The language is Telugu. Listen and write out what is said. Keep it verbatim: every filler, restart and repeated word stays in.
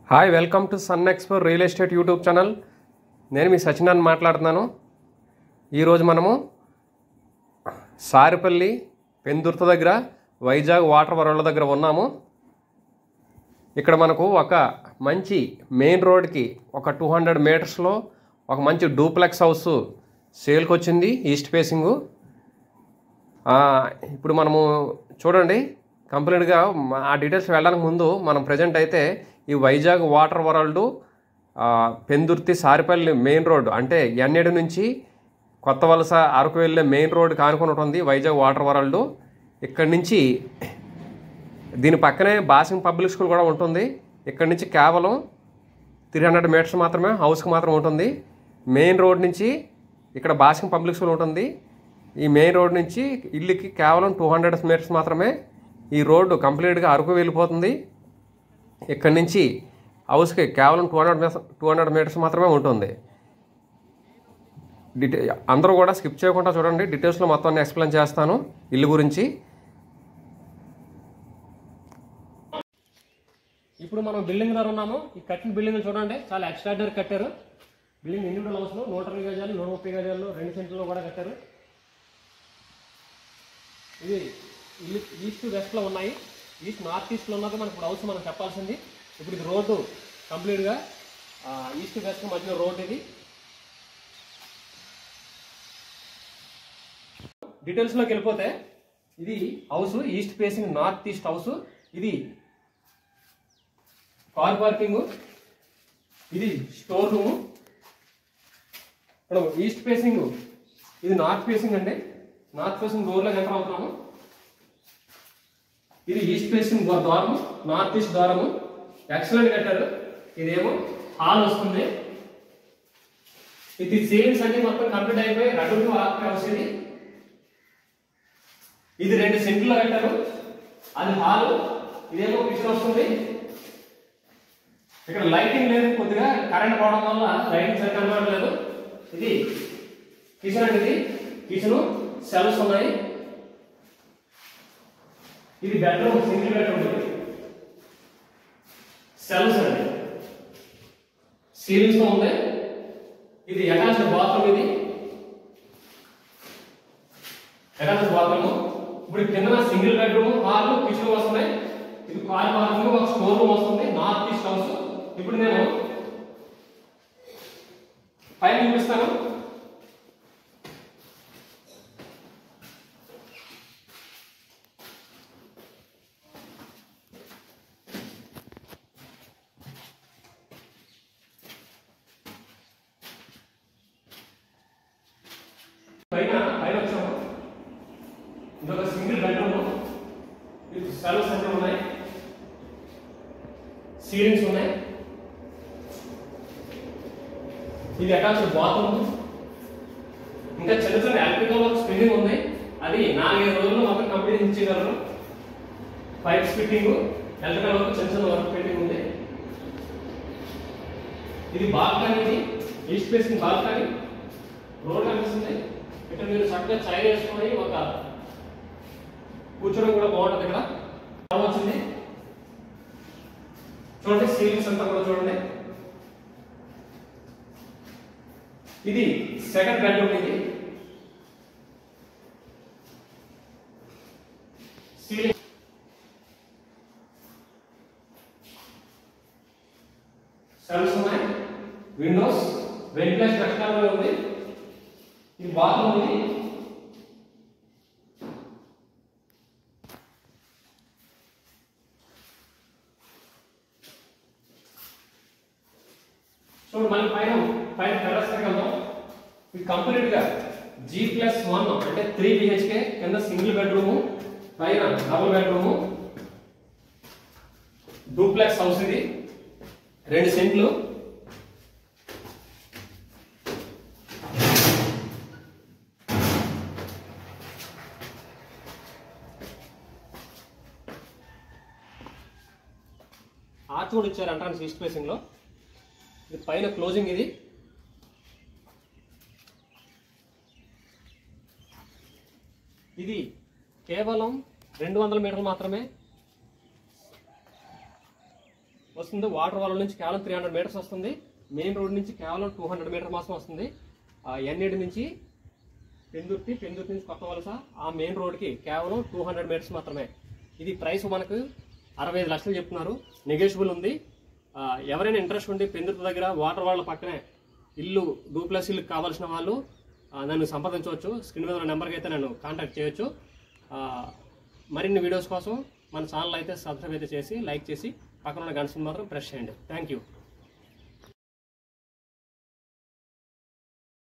Hi welcome to sun explore real estate YouTube channel. నేను మీ సచినాన్ని మాట్లాడుతున్నాను. ఈరోజు మనము సారిపల్లి పెందుర్తి దగ్గర వైజాగ్ వాటర్ వరల్డ్ దగ్గర ఉన్నాము. ఇక్కడ మనకు ఒక మంచి మెయిన్ రోడ్కి ఒక టూ హండ్రెడ్ మీటర్స్లో ఒక మంచి డూప్లెక్స్ హౌస్ సేల్కి వచ్చింది, ఈస్ట్ ఫేసింగు. ఇప్పుడు మనము చూడండి కంప్లీట్గా ఆ డీటెయిల్స్ వెళ్ళడానికి ముందు మనం ప్రజెంట్ అయితే ఈ Vizag water world Pendurthi Saripalli main road అంటే ఎన్ఏడు నుంచి కొత్త వలస అరకు వెళ్ళే మెయిన్ రోడ్ కానుకొని ఉంటుంది వైజాగ్ వాటర్ వరల్డ్. ఇక్కడి నుంచి దీని పక్కనే బాసింగ్ పబ్లిక్ స్కూల్ కూడా ఉంటుంది. ఇక్కడి నుంచి కేవలం త్రీ హండ్రెడ్ మీటర్స్ మాత్రమే హౌస్కి మాత్రం ఉంటుంది. మెయిన్ రోడ్ నుంచి ఇక్కడ బాసింగ్ పబ్లిక్ స్కూల్ ఉంటుంది. ఈ మెయిన్ రోడ్ నుంచి ఇల్లుకి కేవలం టూ హండ్రెడ్ మీటర్స్ మాత్రమే. ఈ రోడ్డు కంప్లీట్గా అరకు వెళ్ళిపోతుంది. ఇక్కడి నుంచి హౌస్కి కేవలం two hundred meters two hundred meters మాత్రమే ఉంటుంది. డీటెయిల్ అందరూ కూడా స్కిప్ చేయకుండా చూడండి, డీటెయిల్స్లో మొత్తం ఎక్స్ప్లెయిన్ చేస్తాను ఇల్లు గురించి. ఇప్పుడు మనం బిల్డింగ్ దగ్గర ఉన్నాము. ఈ కట్టిన బిల్డింగ్ చూడండి, చాలా ఎక్స్ట్రాడినరీ కట్టారు. బిల్డింగ్ ఇండివిజువల్ హౌస్లో నూట ఇరవై గజాలు నూట ముప్పై గజాలు రెండు సెంట్లలో కూడా కట్టారు. ఇది ఇల్లు ఈస్ట్ వెస్ట్లో ఉన్నాయి. ఈస్ట్ నార్త్ ఈస్ట్లో ఉన్నది మనకు ఇప్పుడు హౌస్ మనం చెప్పాల్సింది. ఇప్పుడు ఇది రోడ్డు కంప్లీట్గా ఈస్ట్ వెస్ట్ మధ్య రోడ్. ఇది డీటెయిల్స్లోకి వెళ్ళిపోతే ఇది house east facing north east house. ఇది కార్ పార్కింగ్, ఇది స్టోర్ రూము. ఇక్కడ ఈస్ట్ ఫేసింగ్, ఇది నార్త్ ఫేసింగ్ అండి. నార్త్ ఫేసింగ్ డోర్లో ఎంటర్ అవుతున్నాము. ఇది ఈస్ట్ ఫేసింగ్ ద్వారము, నార్త్ ఈస్ట్ ద్వారము. ఎక్సలెంట్ కట్టారు. ఇదేమో హాల్ వస్తుంది. ఇది సీలింగ్స్ అన్ని మొత్తం కంప్లీట్ అయిపోయి రెడీ టు ఆక్యుపై హౌస్. ఇది ఇది రెండు సెంట్లో కట్టారు. అది హాల్, ఇదేమో కిచెన్ వస్తుంది. ఇక్కడ లైటింగ్ లేదు, కొద్దిగా కరెంట్ పోవడం వల్ల లైటింగ్ సరిగ్గా కనబడలేదు. ఇది కిచెన్ అండి. ఇది కిచెన్, సెల్ఫ్స్ ఉన్నాయి. ఇది బెడ్రూమ్, సింగిల్ బెడ్రూమ్. ఇది సెల్ఫ్స్ అండి, సీలింగ్స్ తో ఉంది. ఇది అటాచ్డ్ బాత్రూమ్. ఇది అటాచ్డ్ బాత్రూమ్. ఇప్పుడు కింద సింగిల్ బెడ్రూమ్, హాల్, కిచెన్ వస్తున్నాయి. ఇది కార్ పార్కింగ్, ఒక స్టోర్ రూమ్ వస్తుంది. North east house. ఇప్పుడు నేను పైన చూపిస్తాను. పైన పైన వచ్చాము. ఇదొక సింగిల్ బెడ్రూమ్. ఇది సెల్ఫ్స్ అన్నీ ఉన్నాయి, సీలింగ్స్ ఉన్నాయి. ఇది అటాచ్డ్ బాత్రూమ్. ఇంకా చిన్న చిన్న ఎలక్ట్రికల్ వర్క్ స్పిన్నింగ్ ఉంది. అది నాలుగైదు రోజుల్లో మొత్తం కంప్లీట్ ఇచ్చేయగలరు. పైప్స్ ఫిట్టింగ్, ఎలక్ట్రికల్ వర్క్, చిన్న చిన్న వర్క్ ఫిట్టింగ్ ఉంది. ఇది బాల్కనీ. ఇది ఈస్ట్ ఫేసింగ్ బాల్కనీ. రోడ్ కనిపిస్తుంది. ఇక్కడ మీరు చక్కగా చైర్ వేసుకొని ఒక కూర్చోడం కూడా బాగుంటుంది. ఇక్కడ వచ్చింది చూడండి, సీలింగ్స్ అంతా కూడా చూడండి. ఇది సెకండ్ బెడ్రూమ్. ఇది సీలింగ్, సెల్ఫ్స్ ఉన్నాయి, విండోస్, వెంటిలేషన్ ఎక్స్టర్నల్ ఉంది. ఇది బాత్రూమ్. ఇది చూడండి, మళ్ళీ పైన పైన టెర్రస్ వెళ్దాం. ఇది కంప్లీట్ గా జీ ప్లస్ వన్ అంటే త్రీ బిహెచ్కే. కింద సింగిల్ బెడ్రూము, పైన డబుల్ బెడ్రూము, డూప్లెక్స్ హౌస్. ఇది రెండు సెంట్లు. ఆర్చ్ కూడా ఇచ్చారు ఎంట్రన్స్ ఈస్ట్ ఫేసింగ్ లో. ఇది పైన క్లోజింగ్. ఇది ఇది కేవలం రెండు వందల మీటర్లు మాత్రమే. వస్తుంది. వాటర్ వాల్ నుంచి కేవలం త్రీ హండ్రెడ్ మీటర్స్ వస్తుంది. మెయిన్ రోడ్ నుంచి కేవలం టూ హండ్రెడ్ మీటర్ మాత్రం వస్తుంది. ఎన్ఏడి నుంచి పెందుర్తి, పెందుర్తి నుంచి కొత్త వలస ఆ మెయిన్ రోడ్కి కేవలం టూ హండ్రెడ్ మీటర్స్ మాత్రమే. ఇది ప్రైస్ మనకు అరవై ఐదు లక్షలు చెప్తున్నారు, నెగోషియబుల్ ఉంది. ఎవరైనా ఇంట్రెస్ట్ ఉండి పెందుర్తి దగ్గర వాటర్ వాళ్ళ పక్కనే ఇల్లు డూప్లెక్స్ ఇల్లు కావాల్సిన వాళ్ళు నన్ను సంప్రదించవచ్చు. స్క్రీన్ మీద ఉన్న నెంబర్కి అయితే నన్ను కాంటాక్ట్ చేయొచ్చు. మరిన్ని వీడియోస్ కోసం మన ఛానల్ అయితే సబ్స్క్రైబ్ అయితే చేసి లైక్ చేసి పక్కన ఉన్న గంట మాత్రం ప్రెస్ చేయండి. Thank you.